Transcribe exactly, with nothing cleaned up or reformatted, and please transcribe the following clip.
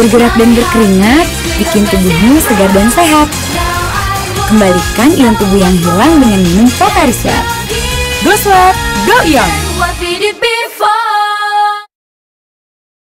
Bergerak dan berkeringat bikin tubuhmu segar dan sehat. Kembalikan ion tubuh yang hilang dengan minum Pocari Sweat. Go Sweat, Go Ion.